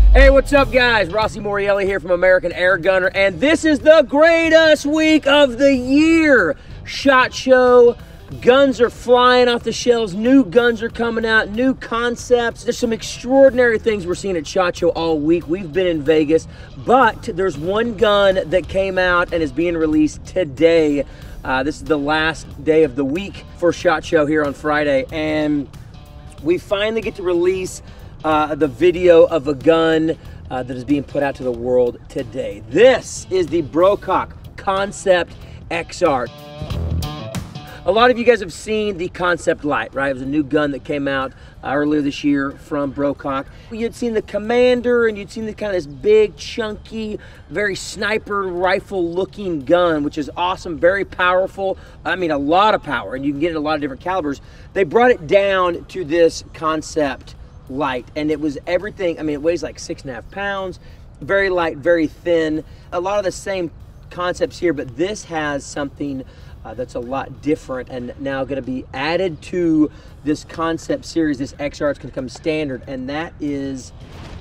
Hey, what's up guys? Rossi Morielli here from American Airgunner, and this is the greatest week of the year. SHOT Show, guns are flying off the shelves, new guns are coming out, new concepts. There's some extraordinary things we're seeing at SHOT Show all week. We've been in Vegas, but there's one gun that came out and is being released today. This is the last day of the week for SHOT Show here on Friday, and we finally get to release the video of a gun that is being put out to the world today. This is the Brocock Concept XR. A lot of you guys have seen the concept-lite, right? It was a new gun that came out earlier this year from Brocock. You'd seen the Commander, and you'd seen the kind of this big, chunky, very sniper rifle looking gun, which is awesome, very powerful. I mean, a lot of power, and you can get it in a lot of different calibers. They brought it down to this concept light, and it was everything. I mean, it weighs like 6.5 pounds, very light, very thin. A lot of the same concepts here, but this has something that's a lot different and now going to be added to this concept series. This XR is going to come standard, and that is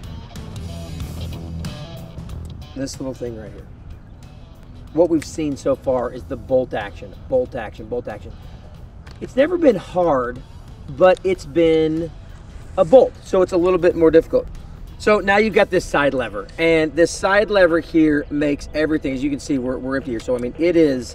this little thing right here. What we've seen so far is the bolt action, bolt action, bolt action. It's never been hard, but it's been a bolt, so it's a little bit more difficult. So now you've got this side lever, and this side lever here makes everything, as you can see, we're empty here. So I mean, it is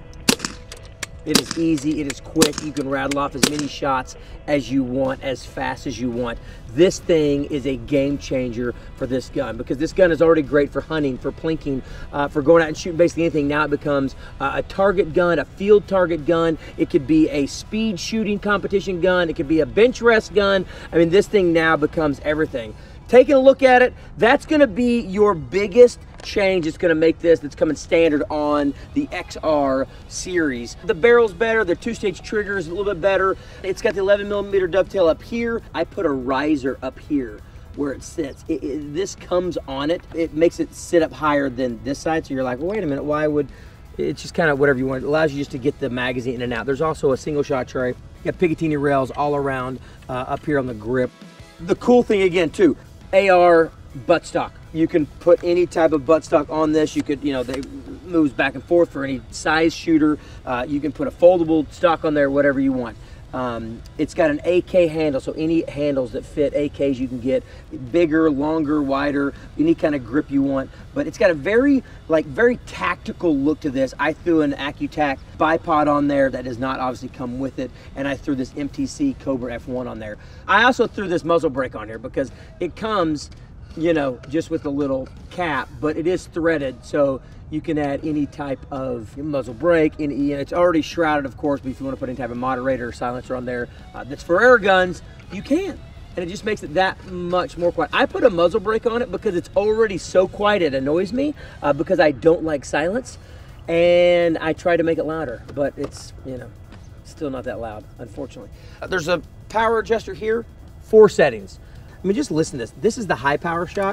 easy, it is quick. You can rattle off as many shots as you want, as fast as you want. This thing is a game changer for this gun, because this gun is already great for hunting, for plinking, for going out and shooting basically anything. Now it becomes a target gun, a field target gun. It could be a speed shooting competition gun. It could be a bench rest gun. I mean, this thing now becomes everything. Taking a look at it, that's gonna be your biggest change. It's gonna make this, that's coming standard on the XR series. The barrel's better, the two-stage trigger is a little bit better. It's got the 11mm dovetail up here. I put a riser up here where it sits. This comes on it. It makes it sit up higher than this side, so you're like, well, wait a minute, why would, it's just kind of whatever you want. It allows you just to get the magazine in and out. There's also a single shot tray. You got Picatinny rails all around up here on the grip. The cool thing again too, AR buttstock. You can put any type of buttstock on this. You could, you know, they moves back and forth for any size shooter. You can put a foldable stock on there, whatever you want. It's got an AK handle, so any handles that fit AKs you can get, bigger, longer, wider, any kind of grip you want. But it's got a very tactical look to this. I threw an AccuTac bipod on there that does not obviously come with it, and I threw this MTC Cobra F1 on there. I also threw this muzzle brake on here because it comes, you know, just with a little cap, but it is threaded, so you can add any type of muzzle brake. It's already shrouded, of course, but if you want to put any type of moderator or silencer on there that's for air guns, you can. And it just makes it that much more quiet. I put a muzzle brake on it because it's already so quiet it annoys me, because I don't like silence, and I try to make it louder, but it's, you know, still not that loud, unfortunately. There's a power adjuster here, 4 settings. I mean, just listen to this. This is the high power shot.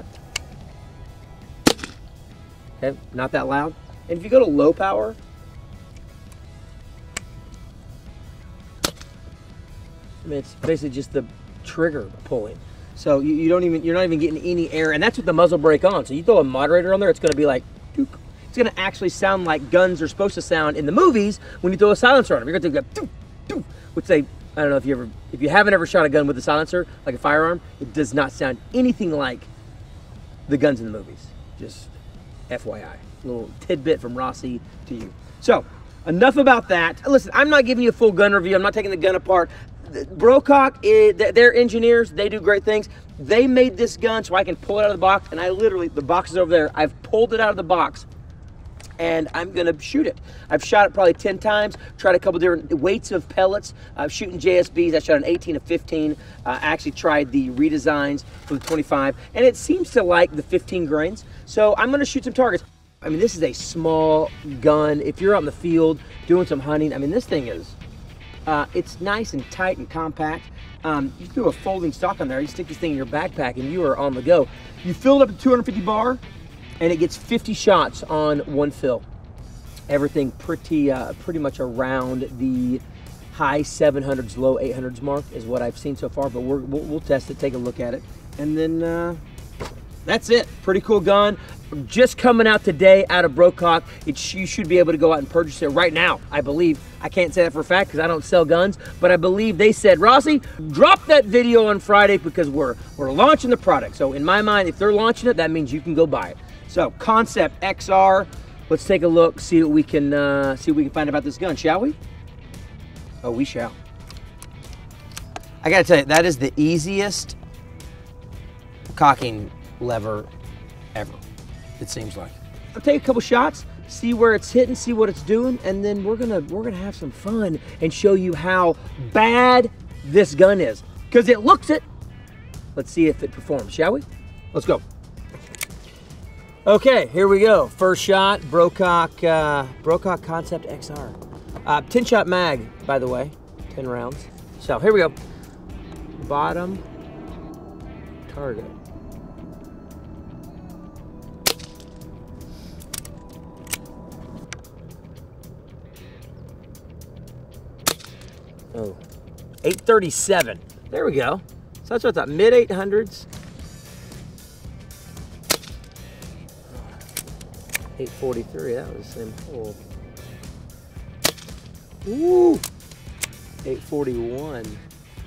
Okay, not that loud. And if you go to low power, I mean, it's basically just the trigger pulling. So you're not even getting any air, and that's with the muzzle brake on. So you throw a moderator on there, it's gonna be like, dook. It's gonna actually sound like guns are supposed to sound in the movies when you throw a silencer on them. You're gonna go doo, doo, which they, I don't know if you haven't ever shot a gun with a silencer, like a firearm, it does not sound anything like the guns in the movies. Just FYI, a little tidbit from Rossi to you. So, enough about that. Listen, I'm not giving you a full gun review. I'm not taking the gun apart. Brocock, they're engineers. They do great things. They made this gun so I can pull it out of the box, and I literally, the box is over there. I've pulled it out of the box, and I'm gonna shoot it. I've shot it probably 10 times, tried a couple different weights of pellets. I'm shooting JSBs. I shot an 18 to 15. I actually tried the redesigns for the 25, and it seems to like the 15 grains. So I'm gonna shoot some targets. I mean, this is a small gun. If you're out in the field doing some hunting, I mean, this thing is, it's nice and tight and compact. You threw a folding stock on there, you stick this thing in your backpack, and you are on the go. You fill it up to 250 bar, and it gets 50 shots on one fill. Everything pretty much around the high 700s, low 800s mark is what I've seen so far, but we'll test it, take a look at it, and then that's it. Pretty cool gun. Just coming out today out of Brocock. You should be able to go out and purchase it right now, I believe. I can't say that for a fact because I don't sell guns, but I believe they said, Rossi, drop that video on Friday because we're launching the product. So in my mind, if they're launching it, that means you can go buy it. So Concept XR. Let's take a look, see what we can find about this gun, shall we? Oh, we shall. I gotta tell you, that is the easiest cocking lever ever, it seems like. I'll take a couple shots, see where it's hitting, see what it's doing, and then we're gonna have some fun and show you how bad this gun is. Because it looks it. Let's see if it performs, shall we? Let's go. Okay, here we go. First shot, Brocock Concept XR. 10-shot mag, by the way, 10 rounds. So here we go. Bottom target. Oh, 837. There we go. So that's what I thought, mid-800s. 843, that was the same hole. Woo! 841.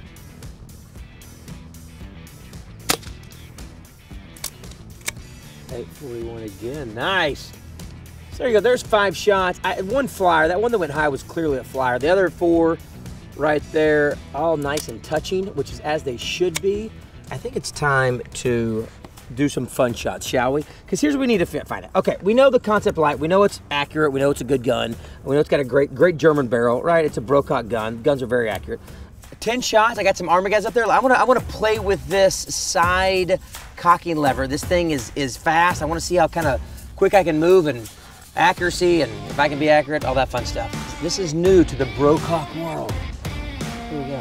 .841 again, nice. So there you go, there's 5 shots. One flyer, that one that went high was clearly a flyer. The other 4 right there, all nice and touching, which is as they should be. I think it's time to do some fun shots, shall we? Because here's what we need to find out. Okay, we know the concept-lite, we know it's accurate, we know it's a good gun, we know it's got a great German barrel, right? It's a Brocock gun. Guns are very accurate. 10 shots. I got some armor guys up there. I want to play with this side cocking lever. This thing is fast. I want to see how kind of quick I can move and accuracy and if I can be accurate, all that fun stuff. This is new to the Brocock world. Here we go.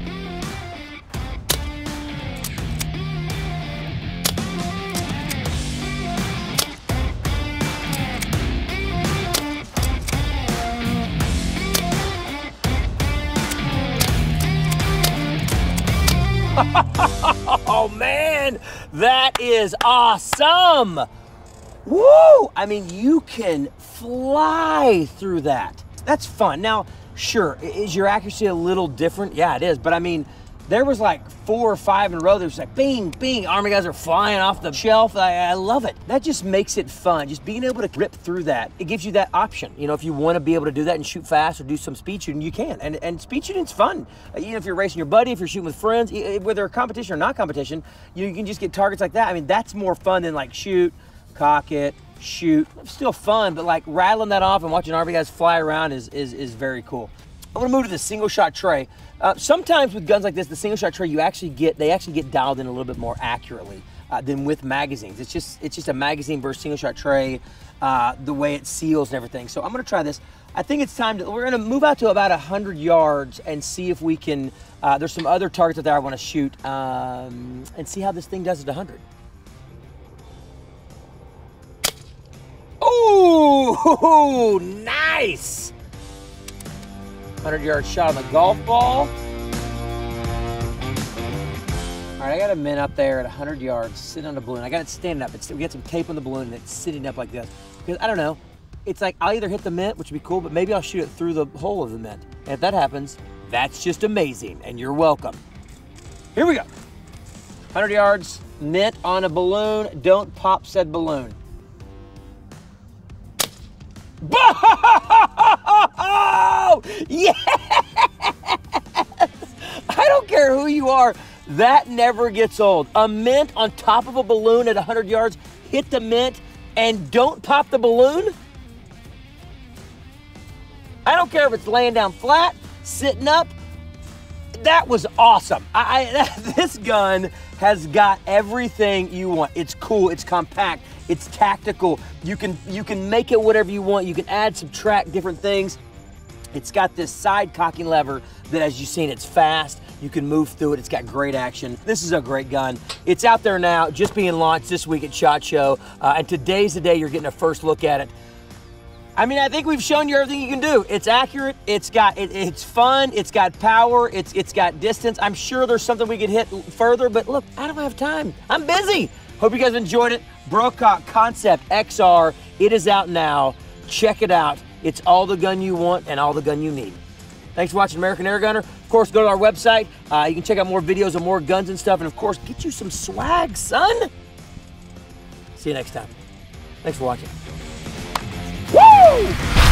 Oh man, that is awesome. Woo! I mean, you can fly through that. That's fun. Now, sure, is your accuracy a little different? Yeah, it is, but I mean, there was like 4 or 5 in a row that was like bing, bing, army guys are flying off the shelf. I love it. That just makes it fun. Just being able to rip through that. It gives you that option. You know, if you want to be able to do that and shoot fast or do some speed shooting, you can. And speed shooting's fun. You know, if you're racing your buddy, if you're shooting with friends, whether competition or not competition, you can just get targets like that. I mean, that's more fun than like shoot, cock it, shoot. It's still fun, but like rattling that off and watching army guys fly around is very cool. I'm gonna move to the single shot tray. Sometimes with guns like this, the single shot tray, they actually get dialed in a little bit more accurately than with magazines. It's just a magazine versus single shot tray, the way it seals and everything. So I'm gonna try this. I think it's time we're gonna move out to about 100 yards and see if we can, there's some other targets out there I wanna shoot and see how this thing does at 100. Oh, nice! 100-yard shot on the golf ball. All right, I got a mint up there at 100 yards, sitting on the balloon. I got it standing up. We got some tape on the balloon, and it's sitting up like this. Because, I don't know, it's like I'll either hit the mint, which would be cool, but maybe I'll shoot it through the hole of the mint. And if that happens, that's just amazing, and you're welcome. Here we go. 100 yards, mint on a balloon. Don't pop said balloon. Oh, yes! I don't care who you are, that never gets old. A mint on top of a balloon at 100 yards, hit the mint, and don't pop the balloon? I don't care if it's laying down flat, sitting up. That was awesome. This gun has got everything you want. It's cool, it's compact, it's tactical. You can make it whatever you want. You can add, subtract different things. It's got this side cocking lever that, as you've seen, it's fast. You can move through it. It's got great action. This is a great gun. It's out there now, just being launched this week at SHOT Show. And today's the day you're getting a first look at it. I mean, I think we've shown you everything you can do. It's accurate, it's fun, it's got power, it's got distance. I'm sure there's something we could hit further, but look, I don't have time. I'm busy. Hope you guys enjoyed it. Brocock Concept XR, it is out now. Check it out. It's all the gun you want and all the gun you need. Thanks for watching American Air Gunner. Of course, go to our website. You can check out more videos of more guns and stuff, and of course, get you some swag, son. See you next time. Thanks for watching. Woo!